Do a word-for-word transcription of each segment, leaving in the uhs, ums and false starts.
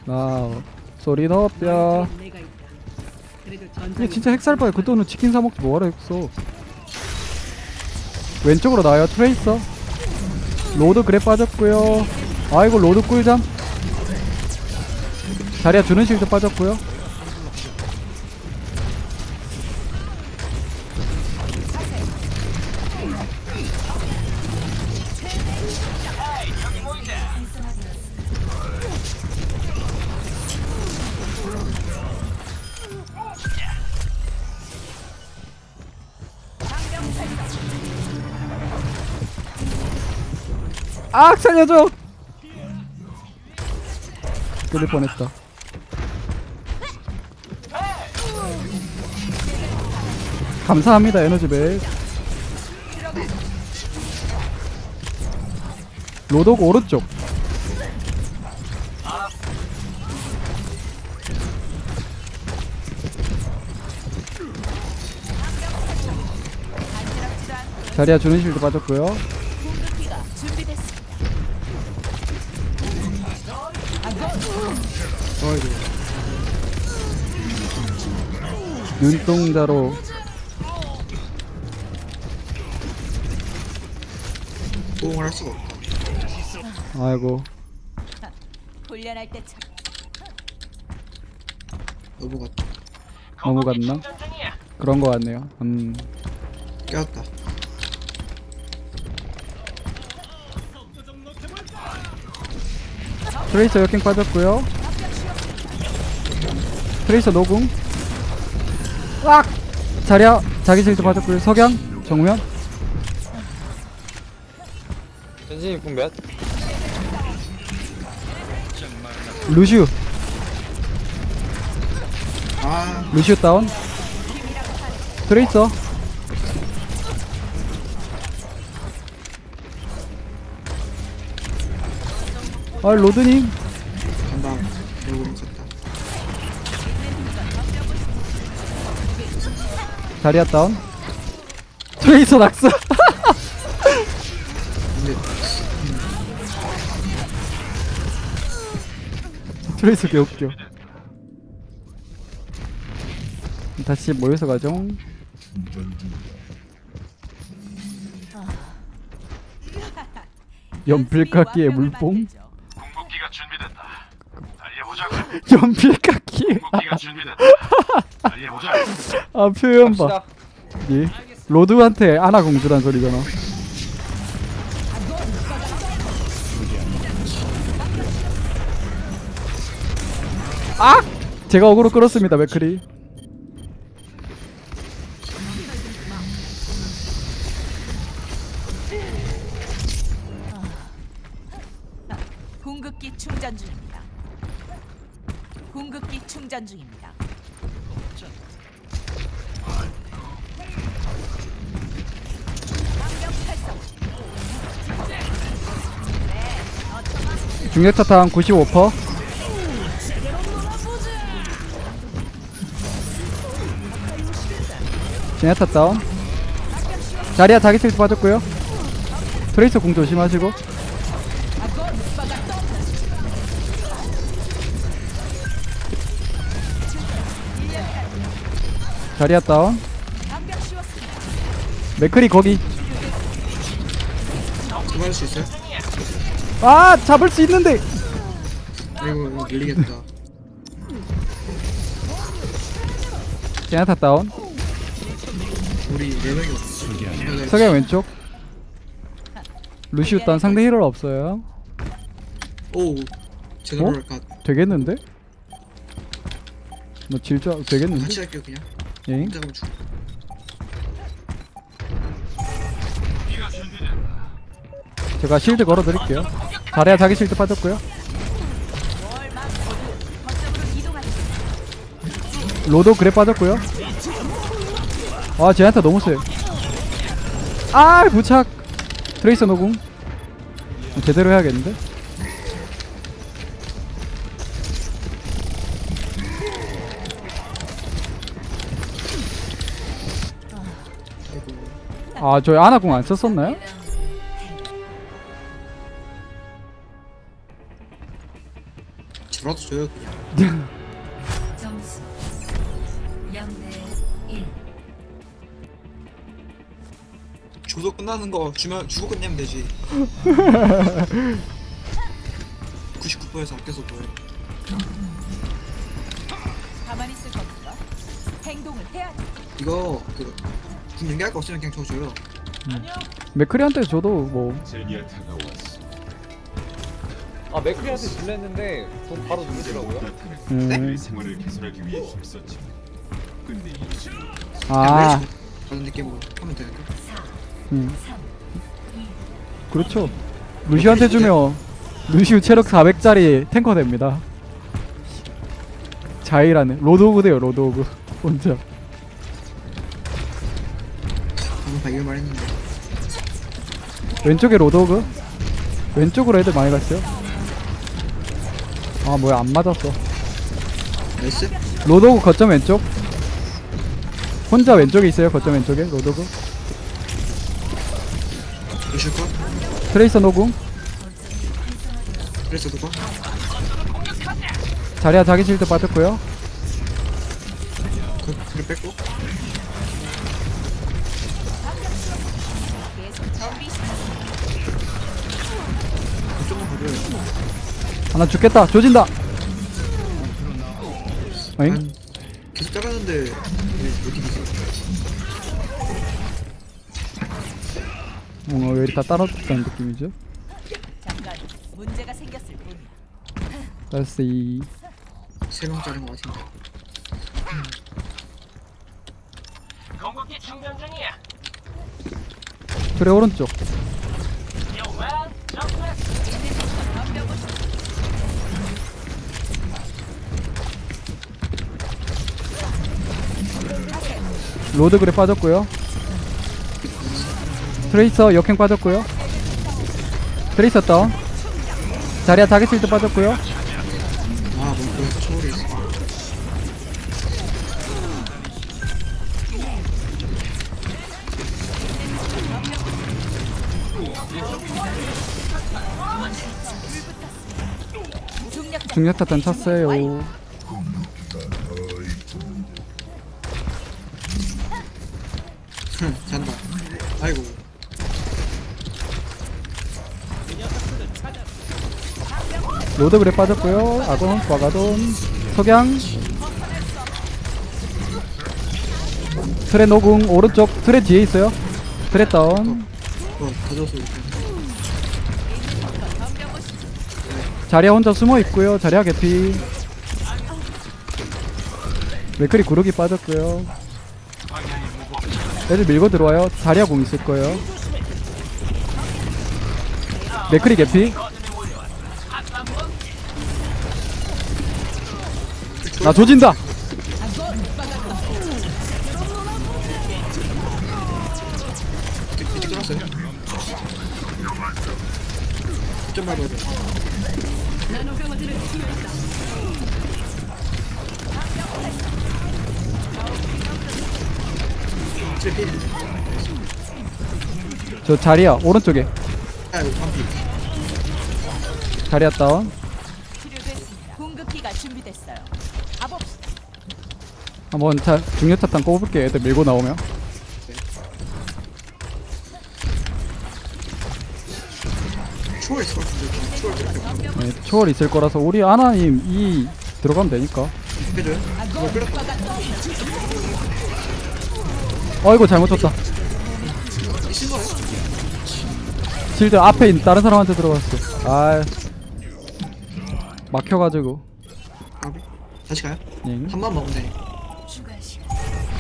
나 소리 넣었뼈. 이게 진짜 핵살바야. 그 돈은 치킨 사먹지 뭐하라 했어. 왼쪽으로 나와요. 트레이서 로드 그래 빠졌고요. 아이고 로드 꿀잠. 자리야 주는 실드 빠졌고요. 아 살려줘. 끌릴 뻔했다. 감사합니다 에너지백. 로독 오른쪽. 자리야 주는 실드 빠졌고요. 눈동자로 호응을 할 수가 없다. 아이고 훈련할 때처럼. 넘어갔다. 넘어갔나? 그런 거 같네요. 음 깨웠다. 트레이서 역행 빠졌고요. 트레이서 노궁. 악! 자리야 자기 실드 빠졌고요. 석양 정면. 전진이 궁 몇? 루시우 아, 루시우 다운. 트레이서 아 로드님 간다. 얼굴 갔다. 자리야 다운. 트레이서 낙서. 근데 트레이서 개웃겨. 다시 모여서 가죠. 연필깎이의 물뽕. 궁극기가 준비됐다. 달려보자고. 연필깎이. 궁극기가 준비됐다. 달려보자. 아 표현 봐. 갑시다. 예. 로드한테 아나 공주란 소리잖아. 아! 제가 어그로 끌었습니다 맥크리. 궁극기 충전 중입니다. 궁극기 충전 중입니다. 중력차탄 구십오 퍼센트. 제네타 다운. 자리야 자기 실드 빠졌고요. 트레이서 공 조심하시고. 자리야 다운. 맥크리 거기. 그거 할 수 있어요? 아 잡을 수 있는데. 아이고, 이거 밀리겠다. 제네타 다운. 우리 네 명이 없어. 네, 석양 왼쪽. 루시우 딴 상대 힐러 없어요. 오, 제대로 어? 할까? 되겠는데? 뭐 질주 되겠는데? 같이 할게요 그냥. 예. 혼자 가면 죽. 제가 실드 걸어 드릴게요. 자리야 자기 실드 빠졌고요. 로도 그래 빠졌고요. 아 쟤한테 너무 세. 아 부착. 트레이서 노궁. 제대로 해야겠는데? 아 저희 아나궁 안 썼었나요? 돌아도 줘요 그냥. 점수 영 대 일. 줘도 끝나는 거 주면 주고 끝내면 되지. 구십구 퍼센트에서 아껴서 뭐해. 가만히 있을 겁니까? 행동을 해야 돼. 이거 그 궁 연기할 거 없으면 그냥 줘줘요. 맥크리한테 줘도 뭐 제니아타가 왔어. 아 맥크리한테 질렀는데 돈 바로 누르더라고요. 음. 생활을 개선하기 위해 힘썼지. 근데 이제 아 그런 느낌으로 하면 되는데. 음. 그렇죠. 루시한테 주면 루시우 체력 사백짜리 탱커 됩니다. 자이라는 로드오그 돼요. 로드오그 혼자. 방금 다 이걸 말했는데. 왼쪽에 로드오그. 왼쪽으로 애들 많이 갔어요. 아 뭐야 안 맞았어. 나이스. 로드오그 거점 왼쪽. 혼자 왼쪽에 있어요. 거점 왼쪽에 로드오그. 루시오 컷. 트레이서 노궁. 그래서 누가? 자리야 자기 실드 빠졌고요. 그 그를 뺐고. 계속 정비시켜. 조금 버려요. 하나 죽겠다. 조진다. 어잉? 난 계속 잘하는데 왜 어디 계세요? 뭔가 왜 이리 다 따라붙다는 느낌이죠? 잠깐 문제가 생겼을 뿐이야. Let's see. 세 명 자른 거 같은데. 공격기 충전 중이야. 그래 오른쪽. 로드 그래 빠졌고요. 트레이서 역행 빠졌고요. 트레이서 다운. 자리야 자기 실드 빠졌고요. 아, 뭐 그래서 초월이 있어. 중력타탄 쳤어요. 흥, 잔다. 아이고. 로드 그래 빠졌고요. 아곤 과가돈 석양. 트레 노궁 오른쪽. 트레 뒤에 있어요. 트레 다운. 어, 가져서 이렇게. 자리야 혼자 숨어 있고요. 자리야 개피. 맥크리 구르기 빠졌고요. 애들 밀고 들어와요. 자리야 공 있을 거예요. 맥크리 개피. 나 조진다. 일찍 들어왔어요. 좀 말고 돼. 저 자리야 오른쪽에. 아이고, 반피. 자리야 다운. 치료됐습니다. 공급기가 준비됐어요. 가봅시다. 한번 자 중력타탄 꼽을게. 애들 밀고 나오면. 초월 있을 것 같은데. 초월 이렇게 네, 초월 있을 거라서 우리 아나님 이 들어가면 되니까. 해줘요? 이거 끌렸다. 어이구 잘못 쳤다. 이신 거예요? 실드 앞에 있는 다른 사람한테 들어갔어. 아 막혀가지고. 까비. 다시 가요? 예. 한 번 먹으면 되니. 추가 시간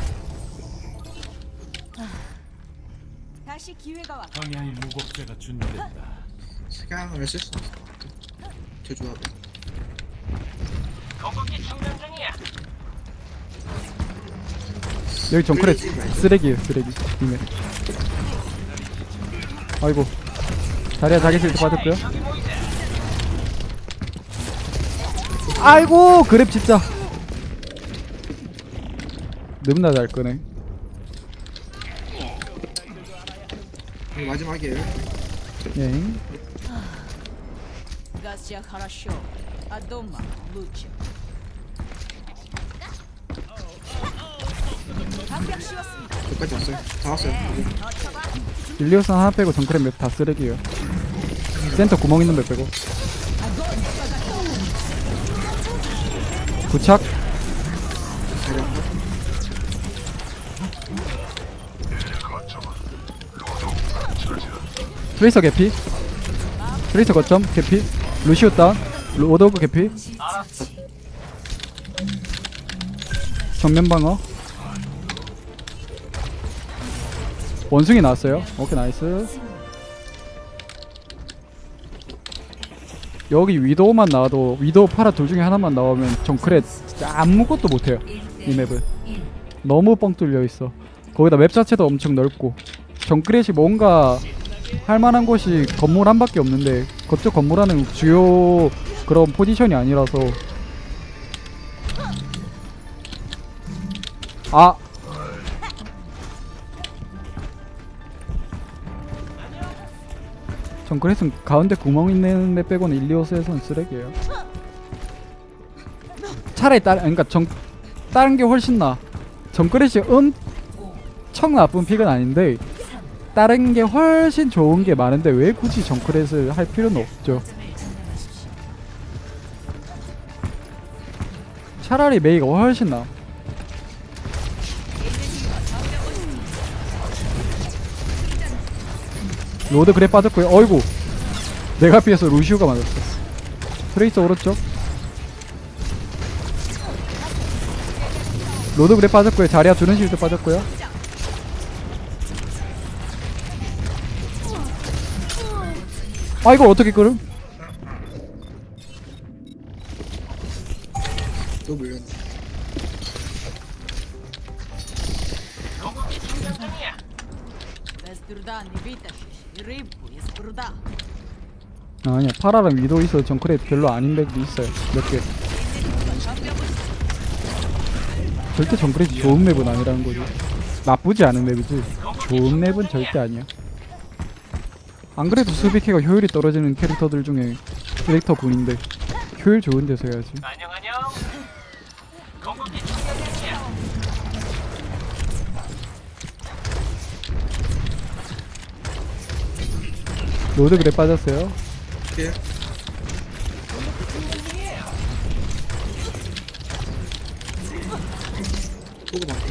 다시 기회가 왔. 방향의 무법자가 준비된다. 시간을 쓸 수 없을 것 같아. 저 조합. 공격기 충전 중이야. 여기 정크레 쓰레기에요 쓰레기. 이메. 아이고 자리야 자기 실드 빠졌고요. 아이고 그랩 진짜 너무나 잘 끄네. 이거 마지막이에요. 예. 가시야 카라쇼. А дома лучше. 방벽 씌웠습니다. 여기까지 왔어요. 다 왔어요. 일리오스 하나 빼고 정크랩 맵 다 쓰레기예요. 센터 구멍 있는 맵 빼고. 부착. 트레이서 개피. 트레이서 거점 개피. 루시오 다운. 로드오그 개피. 정면 방어. 원숭이 나왔어요. 오케이 나이스. 여기 위도우만 나와도 위도우 파라 둘 중에 하나만 나오면 정크렛 진짜 아무것도 못해요. 이 맵은 너무 뻥 뚫려 있어. 거기다 맵 자체도 엄청 넓고 정크렛이 뭔가 할만한 곳이 건물 한 밖에 없는데 그쪽 건물 안은 주요 그런 포지션이 아니라서. 아 정크렛은 가운데 구멍 있는 맵 빼고는 일리오스에서는 쓰레기예요. 차라리 따, 그러니까 정 다른 게 훨씬 나. 정크렛이 엄청 나쁜 픽은 아닌데 다른 게 훨씬 좋은 게 많은데 왜 굳이 정크렛을 할 필요는 없죠. 차라리 메이가 훨씬 나. 로드 그래 빠졌고요. 어이구 내가 피해서 루시오가 맞았어. 트레이서 오른쪽. 로드 그래 빠졌고요. 자리야 주는 실드 빠졌고요. 아 이걸 어떻게 끌음? 또 물렸네. Без труда не вытащишь и рыбку из пруда. 아니야 파라랑 위도 있어. 정크렛 별로 아닌 맵도 있어요. 몇 개. 절대 정크렛이 좋은 맵은 아니라는 거지. 나쁘지 않은 맵이지 좋은 맵은 절대 아니야. 안 그래도 수비캐가 효율이 떨어지는 캐릭터들 중에 캐릭터 군인데 효율 좋은 데서 해야지. 로드 그래 빠졌어요. 예. 보고 맞고.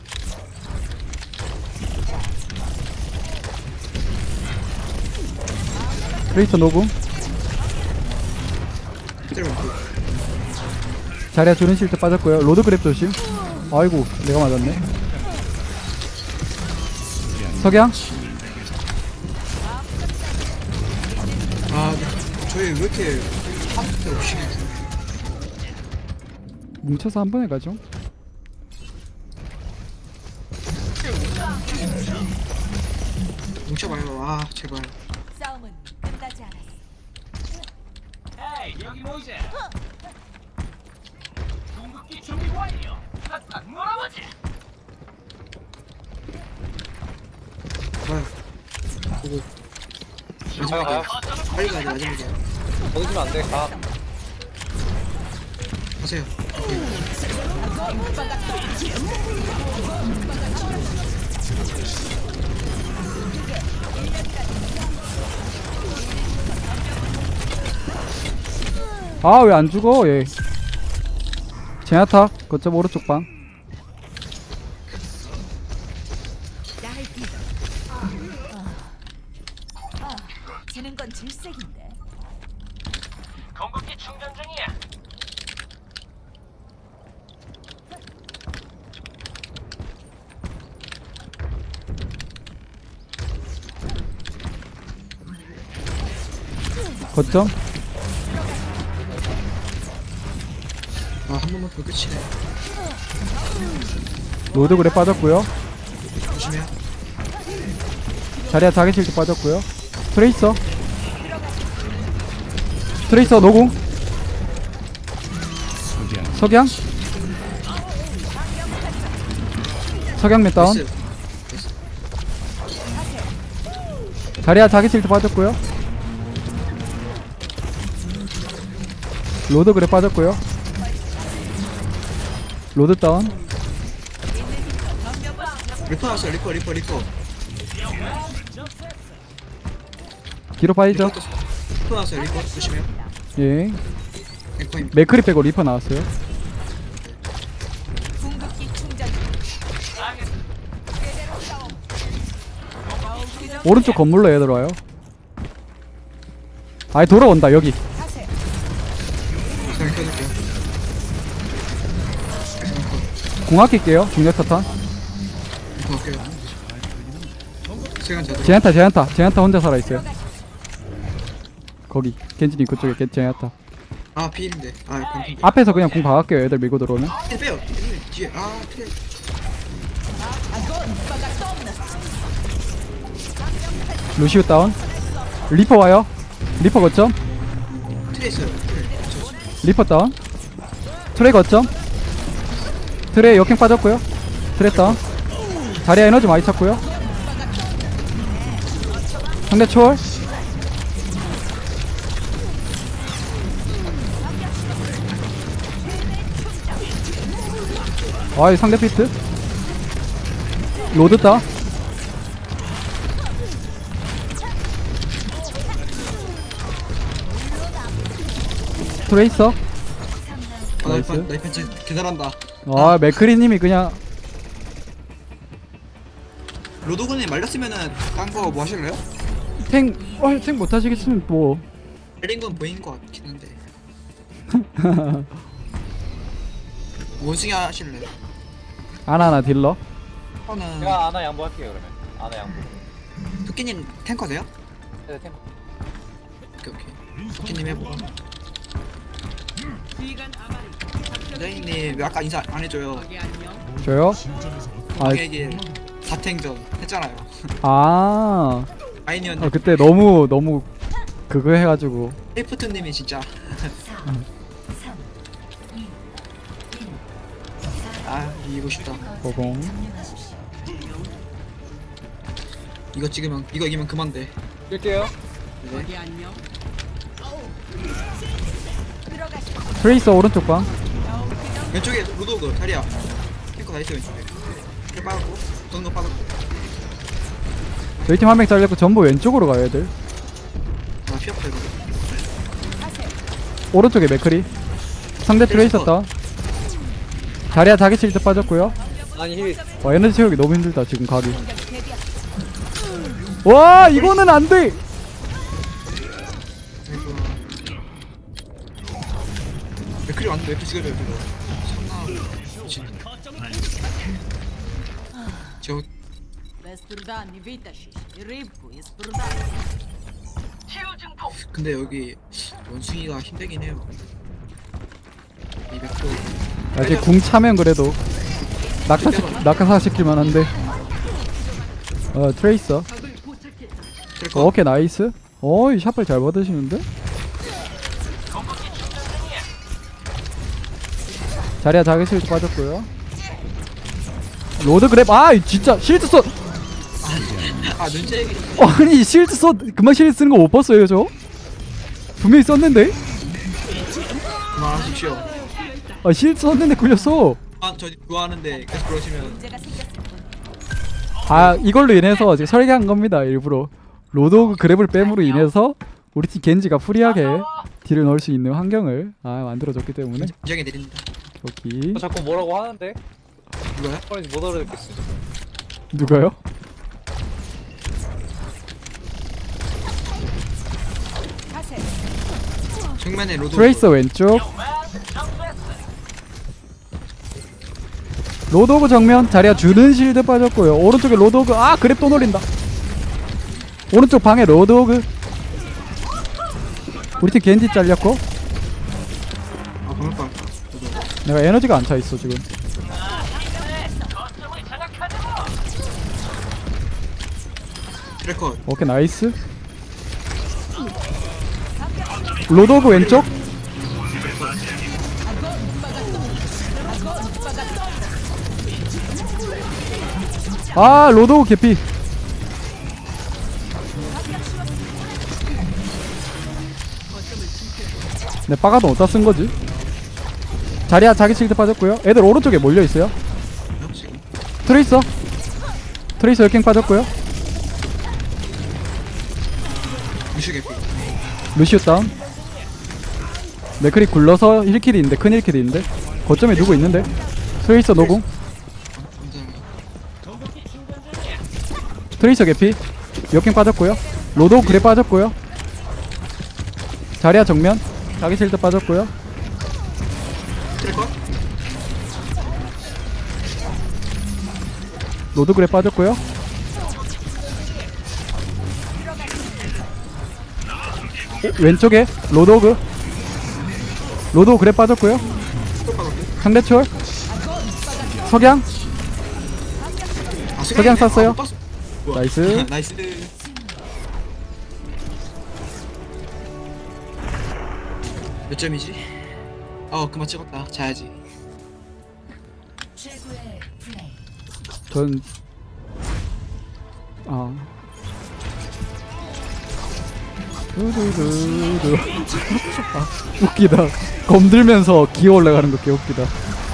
트레이서 노궁. 때려 맞고. 자리야 주는 실드 빠졌고요. 로드 그랩 조심. 아이고 내가 맞았네. 석양. 아, 저희 왜 이렇게 한번도 없이 뭉쳐서 한 번에 가죠. 뭉쳐봐요. 아, 제발. 싸움은 끝나지 않았어. 에이 여기 모이자. 궁극기 준비 완료. 한판 놀아보자. 가요. 그리고 가요 가요. 빨리 가야 돼. 마지막에 거기지면 안돼. 가. 가세요. 아 왜 안 죽어 얘. 제나타 거점 오른쪽 방. 지는 건 질색인데. 궁극기 충전 중이야. 거점. 아, 한 번만 더 끝이네. 로드 그래 빠졌고요. 조심해요. 자리야 자기 실드 빠졌고요. 트레이서. 트레이서 노궁. 석양. 석양 몇 다운. 나이스. 자리야 자기 실드 빠졌고요. 로드 그래 빠졌고요. 로드 다운. 리퍼 나왔어요. 리퍼 리퍼 리퍼. 뒤로 빠지죠. 리퍼 떴어. 리퍼 나왔어요. 리퍼 조심해요. 예. 리퍼입니다. 맥크리 빼고 리퍼 나왔어요. 궁극기 충전. 오른쪽 건물로 애들 와요. 아이 돌아온다 여기. 가세. 제가 켜줄게요. 궁 아낄게요. 중력 타탄. 리퍼 갈게요. 시간 잘. 제한타 제한타 제한타 혼자 살아있어요. 거기 겐지님 그쪽에 겐 제한타. 아 피인데. 아 방금. 앞에서 그냥 궁 박을게요. 애들 밀고 들어오면. 아 빼요. 뒤에. 아 트레. 루시우 다운. 리퍼 와요. 리퍼 거점. 트레 있어요. 트레. 리퍼 다운. 트레 거점. 트레 역행 빠졌고요. 트레 다운. 자리야 에너지 많이 찼고요. 상대 초월. 아이 상대 피트. 로드 다운. 트레이서. 아 나이프 나이프 진짜 개잘한다. 아 맥크리님이 그냥 로도군이 말렸으면은 딴 거 뭐 하실래요? 탱, 어, 탱 못하시겠으면 뭐 말린 건 보이는 것 같긴 한데. 원숭이 하실래요? 아나나 딜러. 저는 제가 아나 양보할게요 그러면. 아나 양보. 토끼님 탱커세요? 네, 템. 오케이 오케이. 토끼님 해보고. 레이님 왜 아까 인사 안 해줘요? 저요? 아, 방에게 사탱전 했잖아요. 아, 아이니언 아 그때 너무 너무 그거 해가지고 헤이프트님이 진짜 아 이기고 싶다. 고공. 이거 찍으면 이거 이기면 그만돼. 뛸게요. 네. 트레이서 오른쪽 방. 왼쪽에 로도그 자리야. 탱커 다 있어 왼쪽에. 힐 빠졌고 도는 거 빠졌고. 저희 팀 한 명 잘렸고 전부 왼쪽으로 가요 애들. 아 피었다 이거. 오른쪽에 맥크리. 상대 트레이서 다운. 자리야 자기 실드 빠졌고요. 아니 힐. 와 에너지 채우기 너무 힘들다 지금 가기. 와 이거는 안 돼. 아이고. 맥클이 왔는데 맥클 찍어줘요 이거. 참나. 미친. 저 Без труда не вытащишь. И рыбку из пруда. 근데 여기 원숭이가 힘들긴 해요. 이 맥클. 아직 궁 차면 그래도 낙사 시, 낙사 시킬만 한데. 어 트레이서. 탱커. 어, 오케이 나이스. 어이 샷발 잘 받으시는데? 자리야 자기 실드 빠졌고요. 로드 그랩 아 진짜 실드 써. 아 눈치 얘기. 아니 실드 써 금방 실드 쓰는 거 못 봤어요 저? 분명히 썼는데? 그만하십시오. 아 실드 썼는데 굴렸어. 아, 저 좋아하는데 계속 그러시면 문제가 생겼을 뿐. 아 이걸로 인해서 지금 설계한 겁니다 일부러. 로드 그랩을 뺨으로 인해서 우리 팀 겐지가 프리하게 딜을 넣을 수 있는 환경을 아 만들어줬기 때문에. 인정해 드립니다. 여기 어, 자꾸 뭐라고 하는데? 누가요? 뻔히 못 알아듣겠어. 누가요? 가세. 정면에 로도. 트레이서 왼쪽. 로드오그 정면 자리야 주는 실드 빠졌고요. 오른쪽에 로드오그 아 그랩 또 노린다. 오른쪽 방에 로드오그. 우리 팀 겐지 잘렸고 아 방울 뻔. 내가 에너지가 안 차 있어 지금. 트래커. 오케이 나이스. 로드오그 왼쪽. 아 로드오그 개피. 내 빠가도 어디다 쓴 거지? 자리야 자기 실드 빠졌고요. 애들 오른쪽에 몰려 있어요. 어, 지금 트레이서 트레이서 역행 빠졌고요. 루슈 개피. 루시우 다운. 맥크리 굴러서 힐킬이 있는데 큰 힐킬이 있는데 거점에 누구 있는데? 트레이서 노궁. 트레이서 개피. 역행 빠졌고요. 로도 그래 빠졌고요. 자리야 정면. 자기 실드 빠졌고요. 트래커? 로드 그래 빠졌고요. 오, 왼쪽에 로도그. 로도 그래 빠졌고요. 상대 초월. 석양. 아, 석양 쐈어요. 아, 못 봤어. 우와. 나이스. 나이스. 몇 점이지? 어 그만 찍었다. 자야지. 최고의 플레이. 전 아. 두두두두. 아, 웃기다. 검들면서 기어 올라가는 거 개 웃기다.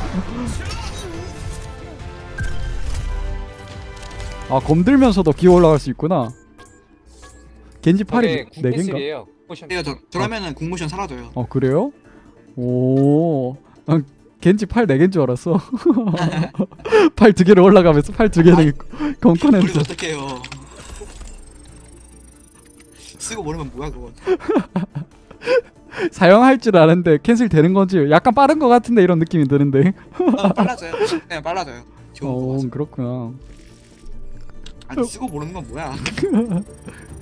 아, 검들면서도 기어 올라갈 수 있구나. 겐지 팔이 네 개인가? 이에요 포션. 이거 저 저러면은 국모션 사라져요. 어, 그래요? 오. 난 겐지 팔 네 개인 줄 알았어. 팔 두 개로 올라가면서 팔 두 개는 검꺼낸 우리 줄. 어떡해요. 쓰고 모르면 뭐야 그건. 사용할 줄 아는데 캔슬 되는 건지 약간 빠른 것 같은데 이런 느낌이 드는데. 어, 빨라져요. 그냥 빨라져요. 좋은 거 어, 맞아. 그렇구나. 아니 쓰고 모르는 건 뭐야.